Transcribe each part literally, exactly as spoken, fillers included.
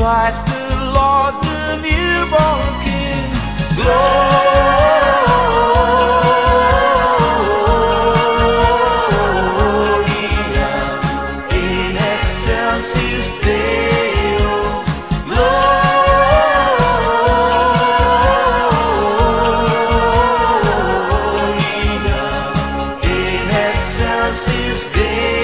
Christ the Lord, the newborn King. Gloria in excelsis Deo. Gloria in excelsis Deo.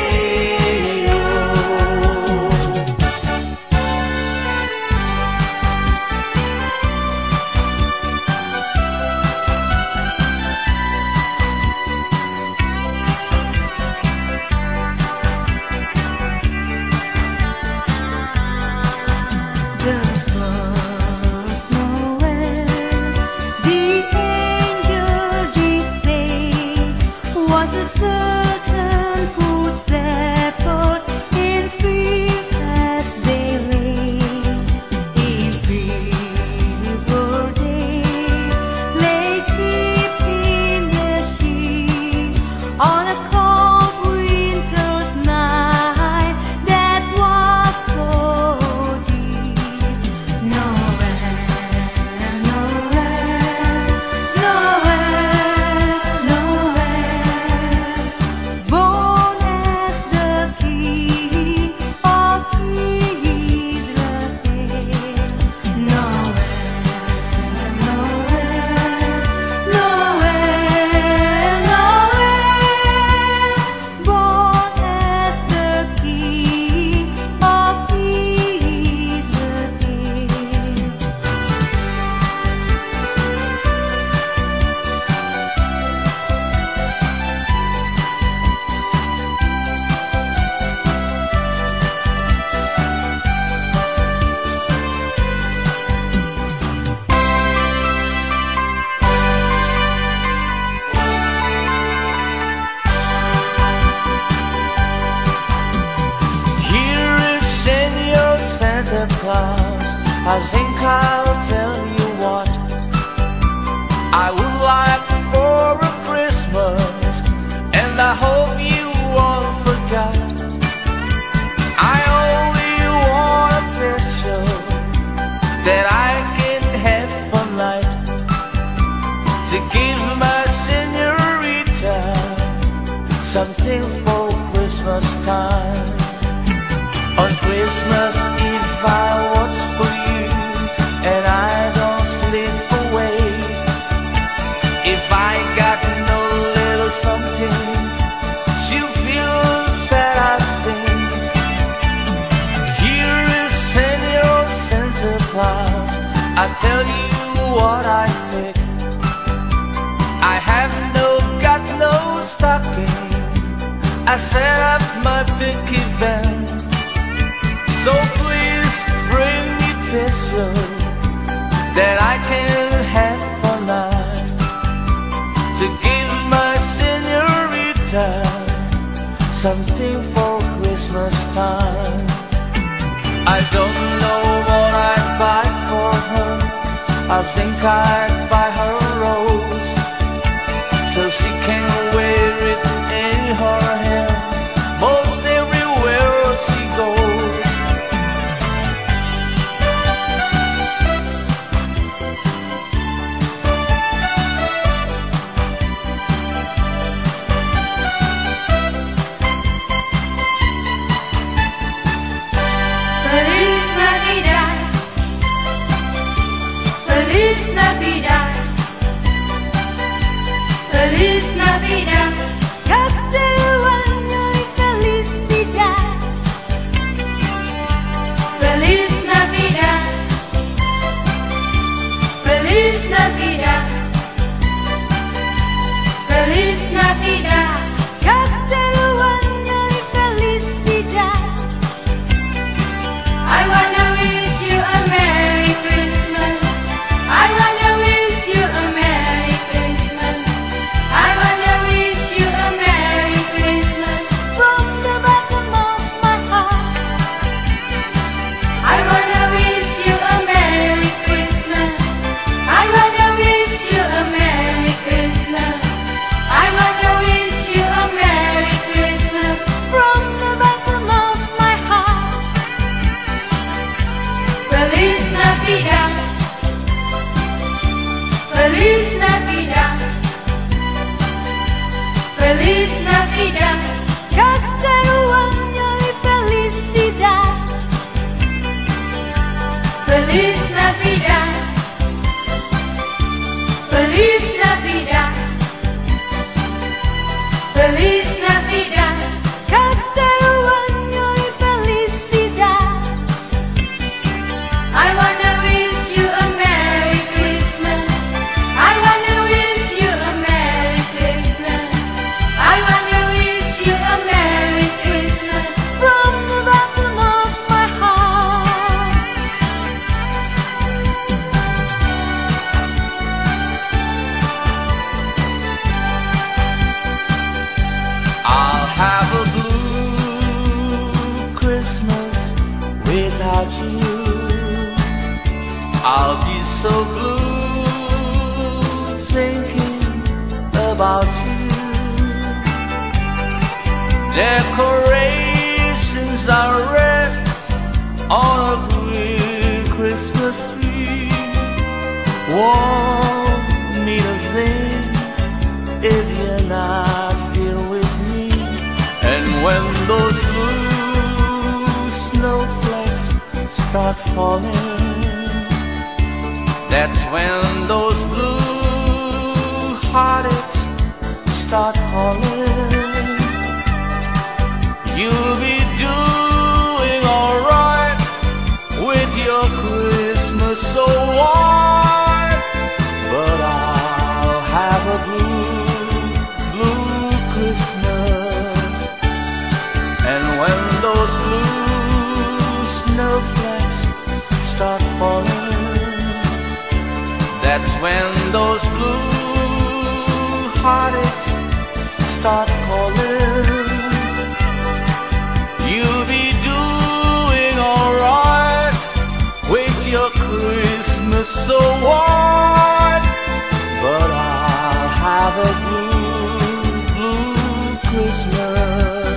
The first Noel, the angel did say, was the certain poor shepherd in field as they lay. In fever day, lay keeping the sheep on a cold winter's night that was so deep. Noel, Noel, Noel, Noel, born as the King of Israel. Noel, Noel, Noel, Noel, born as the King of Israel. Here is Senor Santa Claus. I think I'll tell you what I would like for a Christmas, and I hope you all forgot. I only want a pistol that I can have for night, to give my senorita something for Christmas time. On Christmas Eve I watch for you, and I don't sleep away. If I got no little something, she'll feel sad, I think. Here is Senor Santa Claus. I tell you what I pick. I have no, got no stocking. I set up my big event. So please bring me pistol that I can have for night, to give my senorita something for Christmas time. I don't know what I'd buy for her. I think I'd buy her a rose, so she can wear it in her hair most everywhere she goes. Feliz Navidad, Feliz Navidad, Feliz Navidad, Castello año y felicidad. Feliz Navidad, Feliz Navidad, Feliz Navidad, Castello año y felicidad. I wanna wish you a Merry Christmas. I wanna wish you a Merry Christmas. I wanna wish you a Merry Christmas from the bottom of my heart. I wanna wish you a Merry Christmas. I wanna wish you a Merry Christmas. I wanna wish Feliz Navidad, Feliz Navidad, Feliz Navidad. Caster un año de felicidad. Feliz Navidad, Feliz Navidad, Feliz Navidad. Caster un año de felicidad. I wanna wish you a Merry Christmas. I wanna wish you a Merry Christmas. I wanna wish you a Merry Christmas. From the bottom of my heart. I'll have a blue Christmas without you. I'll be so blue thinking about you. Decorations are red on a green Christmas tree. Won't mean a thing if you're not here with me. And when those blue snowflakes start falling, that's when those blue heartaches start calling. You'll be doing alright with your Christmas so white, but I'll have a blue, blue Christmas. And when those blue snowflakes start falling, that's when those blue heartaches start calling. You'll be doing alright with your Christmas so white, but I'll have a blue, blue Christmas.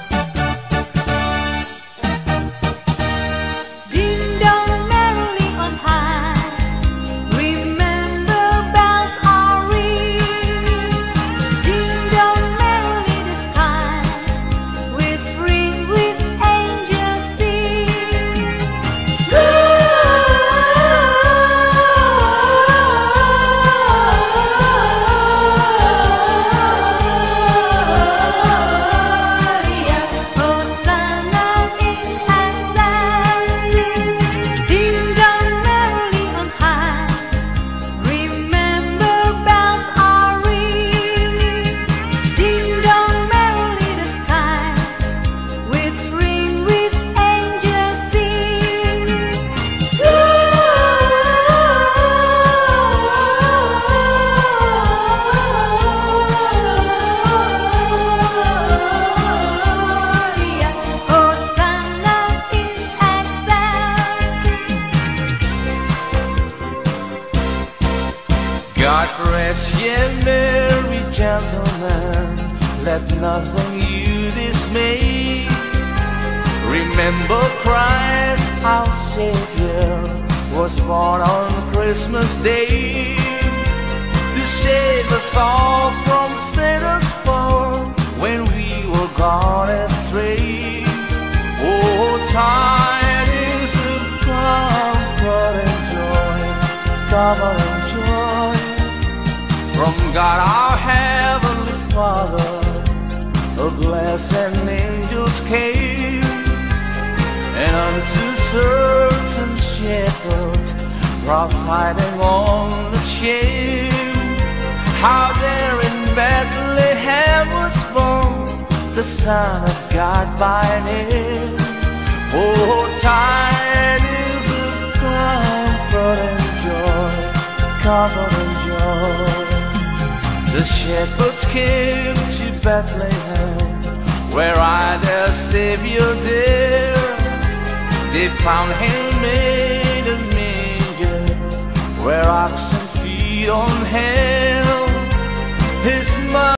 Ding dong merrily on high. Remember bells are ringing. Ding dong merrily the sky, which ring with angels singing. Hosanna in Excelsis. Ding dong merrily on high. Remember bells are ringing. Ding dong merrily the sky, which ring with angels singing. Hosanna in Excelsis. God rest ye merry gentlemen, let nothing you dismay. Remember Christ our Savior was born on Christmas Day to save us all from Satan's fall when we were gone astray. Oh, tidings of comfort and joy, comfort and joy from God our Heavenly Father. A blessed angels came, and unto certain shepherds brought tidings on the shame, how there in Bethlehem was born the Son of God by name. Oh, tidings of comfort and joy, comfort and joy. The shepherds came to Bethlehem, where I their Savior dear. They found him made a manger, where oxen feed on hay. His mother